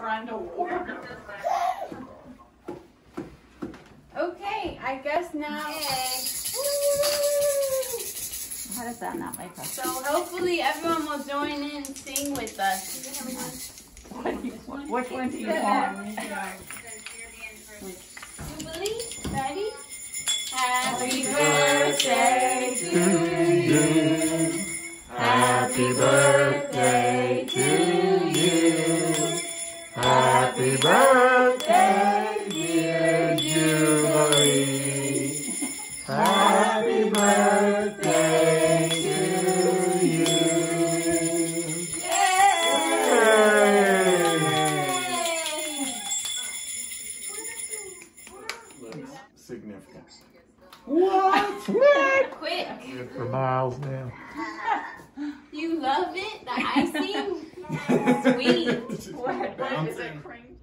trying to warn her. Okay, I guess now. How does that not make us? So hopefully everyone will join in and sing with us. Which one do you want? Jubilee, ready? Happy birthday to you. Happy birthday to you. Happy birthday, dear Jubilee. Happy birthday to you. Significant. What? Quick. Good for miles now. You love it? The icing? Sweet. What? Is it cream?